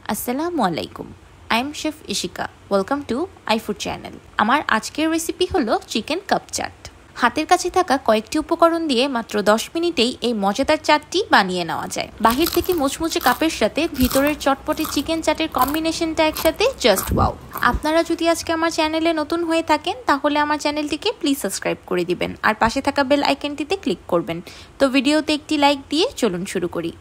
আসসালামু আলাইকুম। I am chef Ishika. Welcome to ifood channel. আমার আজকের রেসিপি হলো চিকেন কাপ চাট। হাতের কাছে থাকা কয়েকটি উপকরণ দিয়ে মাত্র 10 মিনিটেই এই মজাদার চাটটি বানিয়ে নেওয়া যায়। বাহির থেকে মুচমুচে কাপের সাথে ভিতরের চটপটে চিকেন চাটের কম্বিনেশনটা একসাথে জাস্ট ওয়াও। আপনারা যদি আজকে আমার চ্যানেলে নতুন হয়ে থাকেন তাহলে আমার চ্যানেলটিকে প্লিজ সাবস্ক্রাইব করে দিবেন আর পাশে থাকা বেল আইকনটিতে ক্লিক করবেন। তো ভিডিওতে একটি লাইক দিয়ে চলুন শুরু করি।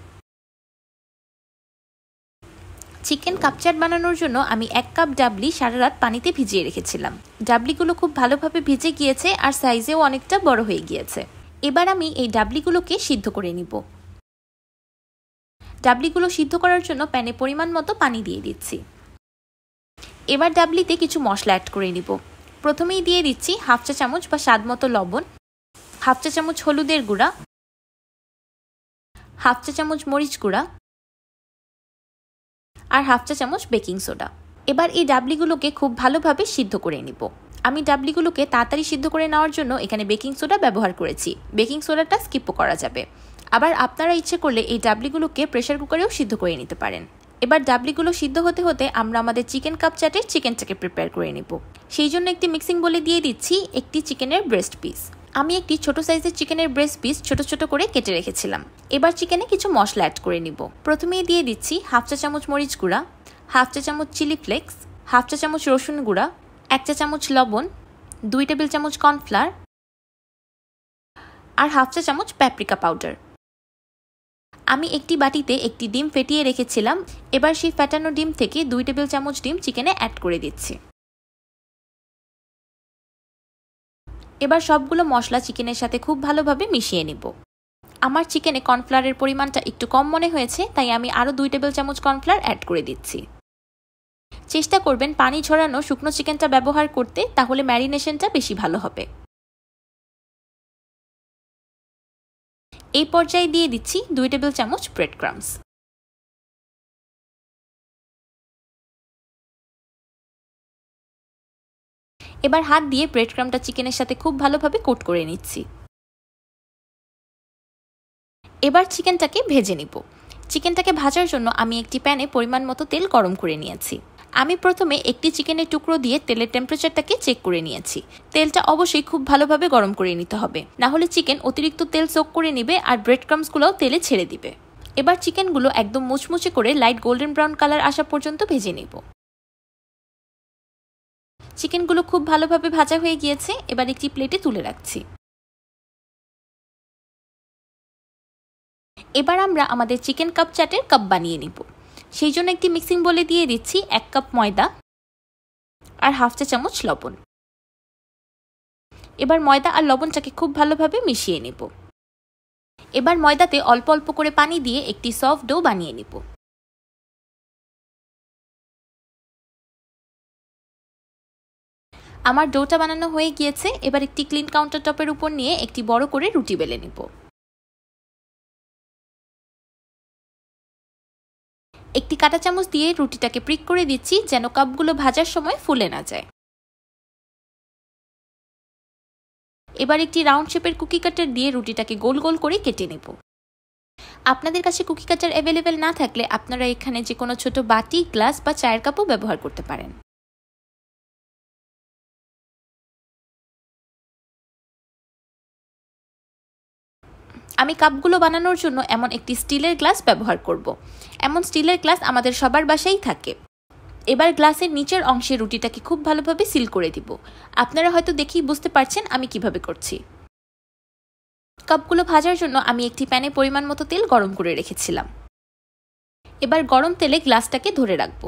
চিকেন কাপ চাট বানানোর জন্য আমি 1 কাপ ডাবলি সারা রাত পানিতে ভিজিয়ে রেখেছিলাম। ডাবলিগুলো খুব ভালোভাবে ভিজে গিয়েছে আর সাইজেও অনেকটা বড় হয়ে গিয়েছে। এবার আমি এই ডাবলিগুলোকে সিদ্ধ করে নিব। ডাবলিগুলো সিদ্ধ করার জন্য প্যানে পরিমাণ মতো পানি দিয়ে দিচ্ছি। এবার ডাবলিতে কিছু মশলা অ্যাড করে নিব। প্রথমেই দিয়ে দিচ্ছি হাফ চা চামচ বা স্বাদ মতো লবণ, হাফ চা চামচ হলুদের গুঁড়া, হাফ চা চামচ মরিচ গুঁড়া আর হাফ চা চামচ বেকিং সোডা। এবার এই ডাবলিগুলোকে খুব ভালোভাবে সিদ্ধ করে নিব। আমি ডাবলিগুলোকে তাড়াতাড়ি সিদ্ধ করে নেওয়ার জন্য এখানে বেকিং সোডা ব্যবহার করেছি। বেকিং সোডাটা স্কিপও করা যাবে। আবার আপনারা ইচ্ছে করলে এই ডাবলিগুলোকে প্রেসার কুকারেও সিদ্ধ করে নিতে পারেন। এবার ডাবলিগুলো সিদ্ধ হতে হতে আমরা আমাদের চিকেন কাপ চাটের চিকেনটাকে প্রিপেয়ার করে নিব। সেই জন্য একটি মিক্সিং বোলে দিয়ে দিচ্ছি একটি চিকেনের ব্রেস্ট পিস। আমি একটি ছোট সাইজের চিকেনের ব্রেস্ট পিস ছোট ছোট করে কেটে রেখেছিলাম। এবার চিকেনে কিছু মশলা অ্যাড করে নিব। প্রথমেই দিয়ে দিচ্ছি হাফ চা চামচ মরিচ গুঁড়া, হাফ চা চামচ চিলি ফ্লেক্স, হাফ চা চামচ রসুন গুঁড়া, 1 চা চামচ লবণ, 2 টেবিল চামচ কর্নফ্লাওয়ার আর হাফ চা চামচ প্যাপ্রিকা পাউডার। আমি একটি বাটিতে একটি ডিম ফেটিয়ে রেখেছিলাম। এবার সেই ফেটানো ডিম থেকে 2 টেবিল চামচ ডিম চিকেনে অ্যাড করে দিচ্ছি। এবার সবগুলো মশলা চিকেনের সাথে খুব ভালোভাবে মিশিয়ে নিব। আমার চিকেনে কর্নফ্লাওয়ারের পরিমাণটা একটু কম মনে হয়েছে, তাই আমি আরও 2 টেবিল চামচ কর্নফ্লাওয়ার অ্যাড করে দিচ্ছি। চেষ্টা করবেন পানি ঝরানো শুকনো চিকেনটা ব্যবহার করতে, তাহলে ম্যারিনেশনটা বেশি ভালো হবে। এই পর্যায়ে দিয়ে দিচ্ছি 2 টেবিল চামচ ব্রেড ক্রাম্বস। এবার হাত দিয়ে ব্রেড ক্রাম্বটা চিকেনের সাথে খুব ভালোভাবে কোট করে নিচ্ছি। এবার চিকেনটাকে ভেজে নিব। চিকেনটাকে ভাজার জন্য আমি একটি প্যানে পরিমাণ মতো তেল গরম করে নিয়েছি। আমি প্রথমে একটি চিকেনের টুকরো দিয়ে তেলের টেম্পারেচারটাকে চেক করে নিয়েছি। তেলটা অবশ্যই খুব ভালোভাবে গরম করে নিতে হবে, না হলে চিকেন অতিরিক্ত তেল সোক করে নিবে আর ব্রেড ক্রাম্বসগুলোও তেলে ছেড়ে দিবে। এবার চিকেনগুলো একদম মুচমুচে করে লাইট গোল্ডেন ব্রাউন কালার আসা পর্যন্ত ভেজে নিব। চিকেনগুলো খুব ভালোভাবে ভাজা হয়ে গিয়েছে। এবার একটি প্লেটে তুলে রাখছি। এবার আমরা আমাদের চিকেন কাপ চাটের কাপ বানিয়ে নিব। সেই জন্য একটি মিক্সিং বোলে দিয়ে দিচ্ছি 1 কাপ ময়দা আর হাফ চা চামচ লবণ। এবার ময়দা আর লবণটাকে খুব ভালোভাবে মিশিয়ে নিব। এবার ময়দাতে অল্প অল্প করে পানি দিয়ে একটি সফট ডো বানিয়ে নিব। আমার ডোটা বানানো হয়ে গিয়েছে। এবার একটি ক্লিন কাউন্টার টপের উপর নিয়ে একটি বড় করে রুটি বেলে নিব। একটি কাঁটা চামচ দিয়ে রুটিটাকে প্রিক করে দিচ্ছি যেন কাপগুলো ভাজার সময় ফুলে না যায়। এবার একটি রাউন্ড শেপের কুকি কাটার দিয়ে রুটিটাকে গোল গোল করে কেটে নেব। আপনাদের কাছে কুকি কাটার অ্যাভেলেবেল না থাকলে আপনারা এখানে যে কোনো ছোট বাটি, গ্লাস বা চায়ের কাপও ব্যবহার করতে পারেন। আমি কাপগুলো বানানোর জন্য এমন একটি স্টিলের গ্লাস ব্যবহার করব। এমন স্টিলের গ্লাস আমাদের সবার বাসায় থাকে। এবার গ্লাসের নিচের অংশে রুটিটাকে খুব ভালোভাবে সিল করে দিব। আপনারা হয়তো দেখেই বুঝতে পারছেন আমি কিভাবে করছি। কাপগুলো ভাজার জন্য আমি একটি প্যানে পরিমাণ মতো তেল গরম করে রেখেছিলাম। এবার গরম তেলে গ্লাসটাকে ধরে রাখব।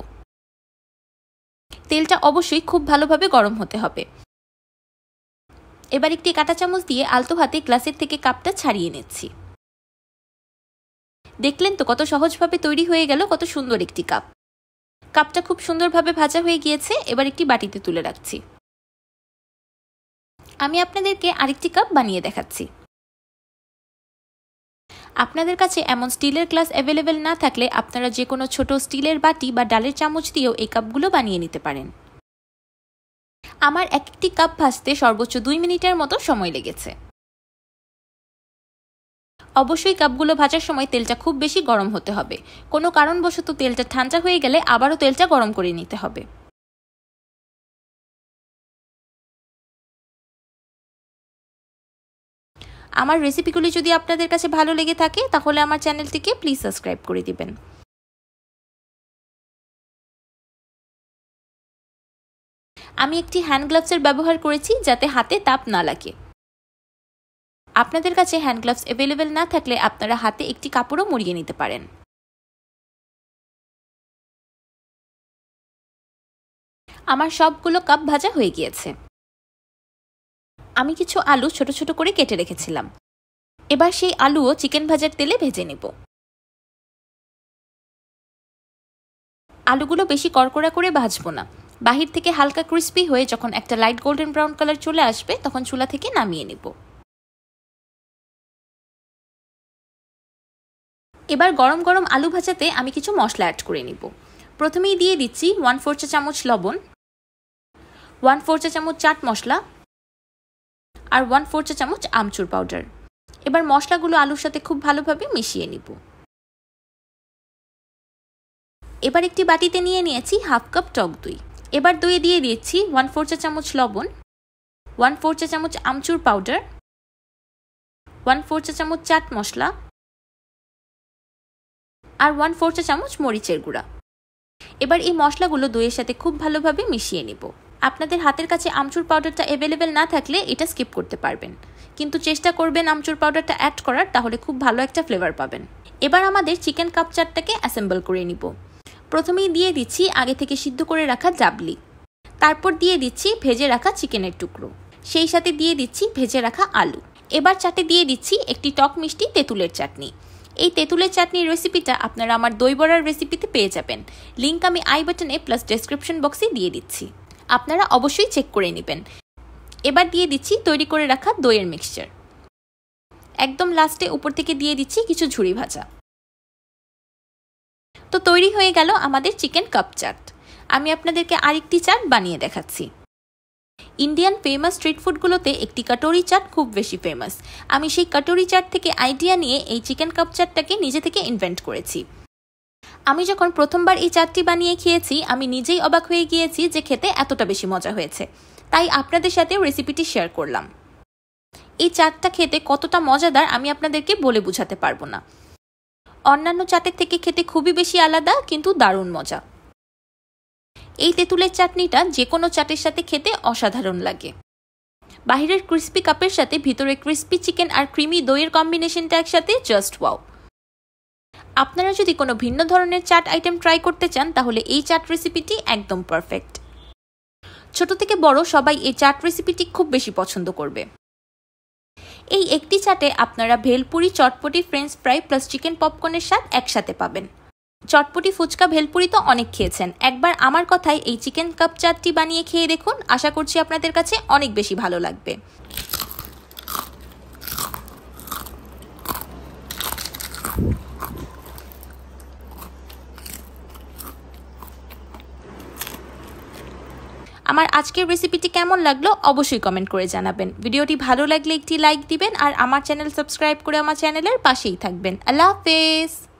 তেলটা অবশ্যই খুব ভালোভাবে গরম হতে হবে। এবার একটি কাঁটা চামচ দিয়ে আলতো হাতে গ্লাসের থেকে কাপটা ছাড়িয়ে নিচ্ছি। দেখলেন তো কত সহজভাবে তৈরি হয়ে গেল কত সুন্দর একটি কাপ। কাপটা খুব সুন্দরভাবে ভাজা হয়ে গিয়েছে। এবার একটি বাটিতে তুলে রাখছি। আমি আপনাদেরকে আরেকটি কাপ বানিয়ে দেখাচ্ছি। আপনাদের কাছে এমন স্টিলের গ্লাস অ্যাভেলেবেল না থাকলে আপনারা যে কোনো ছোট স্টিলের বাটি বা ডালের চামচ দিয়েও এই কাপগুলো বানিয়ে নিতে পারেন। আমার একটি কাপ ভাজতে সর্বোচ্চ 2 মিনিটের মতো সময় লেগেছে। অবশ্যই কাপগুলো ভাজার সময় তেলটা খুব বেশি গরম হতে হবে। কোনো কারণবশত তেলটা ঠান্ডা হয়ে গেলে আবারও তেলটা গরম করে নিতে হবে। আমার রেসিপিগুলি যদি আপনাদের কাছে ভালো লেগে থাকে তাহলে আমার চ্যানেলটিকে প্লিজ সাবস্ক্রাইব করে দিবেন। আমি একটি হ্যান্ড গ্লাভসের ব্যবহার করেছি যাতে হাতে তাপ না লাগে। আপনাদের কাছে হ্যান্ড গ্লাভস অ্যাভেলেবেল না থাকলে আপনারা হাতে একটি কাপড়ও মুড়িয়ে নিতে পারেন। আমার সবগুলো কাপ ভাজা হয়ে গিয়েছে। আমি কিছু আলু ছোট ছোট করে কেটে রেখেছিলাম। এবার সেই আলুও চিকেন ভাজার তেলে ভেজে নেব। আলুগুলো বেশি কড়কড়া করে ভাজবো না। বাহির থেকে হালকা ক্রিস্পি হয়ে যখন একটা লাইট গোল্ডেন ব্রাউন কালার চলে আসবে তখন চুলা থেকে নামিয়ে নেব। এবার গরম গরম আলু ভাজাতে আমি কিছু মশলা অ্যাড করে নিব। প্রথমেই দিয়ে দিচ্ছি 1/4 চা চামচ লবণ, 1/4 চা চামচ চাট মশলা আর 1/4 চা চামচ আমচুর পাউডার। এবার মশলাগুলো আলুর সাথে খুব ভালোভাবে মিশিয়ে নিব। এবার একটি বাটিতে নিয়ে নিয়েছি হাফ কাপ টক দই। এবার দইয়ে দিয়ে দিচ্ছি 1/4 চা চামচ লবণ, 1/4 চা চামচ আমচুর পাউডার, 1/4 চা চামচ চাট মশলা আর 1/4 চা চামচ মরিচের গুঁড়া। এবার এই মশলাগুলো দইয়ের সাথে খুব ভালোভাবে মিশিয়ে নিব। আপনাদের হাতের কাছে আমচুর পাউডারটা অ্যাভেলেবেল না থাকলে এটা স্কিপ করতে পারবেন, কিন্তু চেষ্টা করবেন আমচুর পাউডারটা অ্যাড করার, তাহলে খুব ভালো একটা ফ্লেভার পাবেন। এবার আমাদের চিকেন কাপ চাটটাকে অ্যাসেম্বল করে নিব। প্রথমেই দিয়ে দিচ্ছি আগে থেকে সিদ্ধ করে রাখা ডাবলি, তারপর দিয়ে দিচ্ছি ভেজে রাখা চিকেনের টুকরো, সেই সাথে দিয়ে দিচ্ছি ভেজে রাখা আলু। এবার চাটে দিয়ে দিচ্ছি একটি টক মিষ্টি তেঁতুলের চাটনি। এই তেঁতুলের চাটনির রেসিপিটা আপনারা আমার দই বড়ার রেসিপিতে পেয়ে যাবেন। লিঙ্ক আমি আই বাটনে প্লাস ডেসক্রিপশন বক্সে দিয়ে দিচ্ছি, আপনারা অবশ্যই চেক করে নেবেন। এবার দিয়ে দিচ্ছি তৈরি করে রাখা দইয়ের মিক্সচার। একদম লাস্টে উপর থেকে দিয়ে দিচ্ছি কিছু ঝুরি ভাজা। তো তৈরি হয়ে গেল আমাদের চিকেন কাপ চাট। আমি আপনাদেরকে আরেকটি চাট বানিয়ে দেখাচ্ছি। ইন্ডিয়ান ফেমাস স্ট্রিট ফুডগুলোতে একটি কাটোরি চাট খুব বেশি ফেমাস। আমি সেই কাটোরি চাট থেকে আইডিয়া নিয়ে এই চিকেন কাপ চাটটাকে নিজে থেকে ইনভেন্ট করেছি। আমি যখন প্রথমবার এই চাটটি বানিয়ে খেয়েছি আমি নিজেই অবাক হয়ে গিয়েছি যে খেতে এতটা বেশি মজা হয়েছে, তাই আপনাদের সাথেও রেসিপিটি শেয়ার করলাম। এই চাটটা খেতে কতটা মজাদার আমি আপনাদেরকে বলে বোঝাতে পারবো না। অন্যান্য চাটের থেকে খেতে খুবই বেশি আলাদা, কিন্তু দারুণ মজা। এই তেঁতুলের চাটনিটা যে কোনো চাটের সাথে খেতে অসাধারণ লাগে। বাহিরের ক্রিস্পি কাপের সাথে ভিতরে ক্রিস্পি চিকেন আর ক্রিমি দইয়ের কম্বিনেশনটা একসাথে জাস্ট ওয়াও। আপনারা যদি কোনো ভিন্ন ধরনের চাট আইটেম ট্রাই করতে চান তাহলে এই চাট রেসিপিটি একদম পারফেক্ট। ছোট থেকে বড় সবাই এই চাট রেসিপিটি খুব বেশি পছন্দ করবে। এই একটি চাটে আপনারা bhelpuri, chotpoti, French fry plus chicken পপকর্নের স্বাদ একসাথে পাবেন। চটপটি, ফুচকা, ভেলপুরি তো অনেক খেয়েছেন, একবার আমার কথায় এই চিকেন কাপ চাটটি বানিয়ে খেয়ে দেখুন। আশা করছি আপনাদের কাছে অনেক বেশি ভালো লাগবে। আমার আজকের রেসিপিটি কেমন লাগলো অবশ্যই কমেন্ট করে জানাবেন। ভিডিওটি ভালো লাগলে একটি লাইক দিবেন আর আমার চ্যানেল সাবস্ক্রাইব করে আমার চ্যানেলের পাশেই থাকবেন। আল্লাহ হাফেজ।